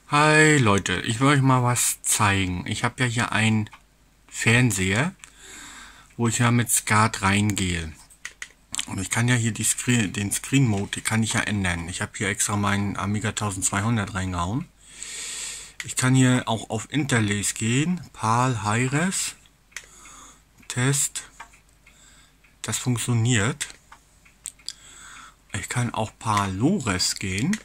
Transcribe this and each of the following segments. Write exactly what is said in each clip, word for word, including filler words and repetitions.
Hi Leute, ich will euch mal was zeigen. Ich habe ja hier einen Fernseher, wo ich ja mit SCART reingehe. Und ich kann ja hier die Screen, den Screen Mode, die kann ich ja ändern. Ich habe hier extra meinen Amiga zwölfhundert reingehauen. Ich kann hier auch auf Interlace gehen, PAL Hi-Res, Test. Das funktioniert. Ich kann auch PAL Low-Res gehen.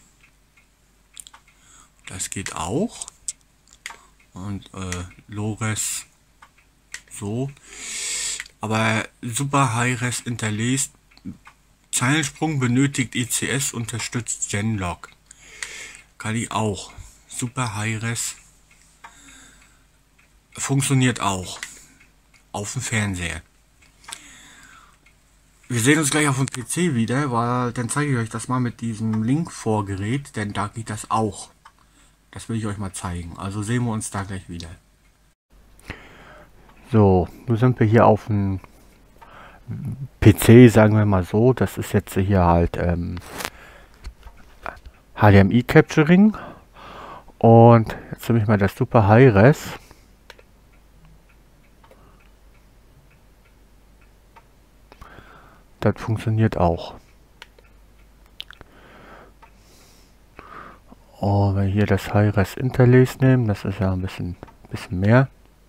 Das geht auch. Und äh, Low-Res so. Aber Super Hi-Res Interlaced Zeilensprung benötigt E C S, unterstützt Genlock. Kann ich auch. Super Hi-Res funktioniert auch. Auf dem Fernseher. Wir sehen uns gleich auf dem P C wieder, weil dann zeige ich euch das mal mit diesem Link-Vorgerät, denn da geht das auch. Das will ich euch mal zeigen. Also sehen wir uns da gleich wieder. So, nun sind wir hier auf dem P C, sagen wir mal so. Das ist jetzt hier halt ähm, H D M I Capturing. Und jetzt nehme ich mal das Super Hi-Res. Das funktioniert auch. Und wenn wir hier das Hi-Res Interlace nehmen, das ist ja ein bisschen, bisschen mehr.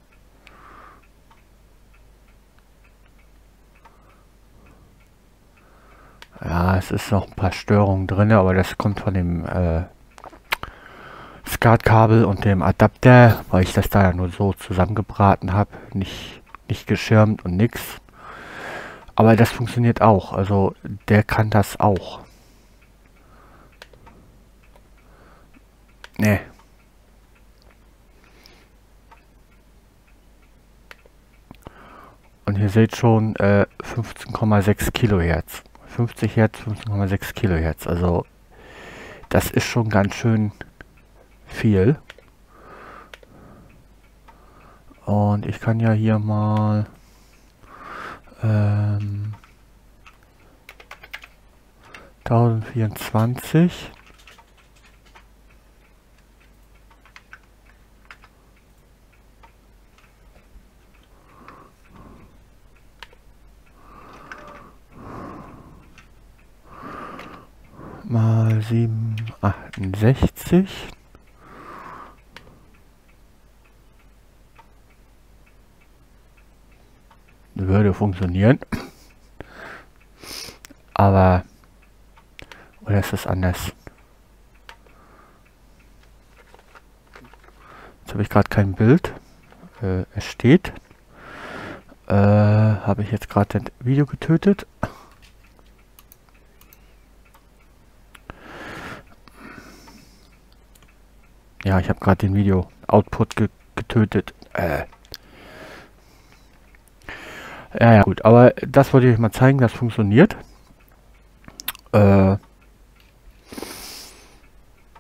Ja, es ist noch ein paar Störungen drin, aber das kommt von dem äh, SCART-Kabel und dem Adapter, weil ich das da ja nur so zusammengebraten habe, nicht, nicht geschirmt und nix. Aber das funktioniert auch, also der kann das auch. Ne. Und ihr seht schon äh, fünfzehn Komma sechs Kilohertz. fünfzig Hertz, fünfzehn Komma sechs Kilohertz. Also das ist schon ganz schön viel. Und ich kann ja hier mal ähm, tausendvierundzwanzig mal siebenhundertachtundsechzig würde funktionieren. Aber oder ist das anders? Jetzt habe ich gerade kein Bild. Äh, es steht. Äh, habe ich jetzt gerade das Video getötet? Ja, ich habe gerade den Video-Output ge getötet. Äh. Ja, ja, gut. Aber das wollte ich euch mal zeigen, das funktioniert. Äh.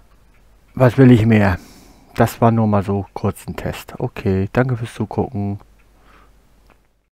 Was will ich mehr? Das war nur mal so kurz ein Test. Okay, danke fürs Zugucken.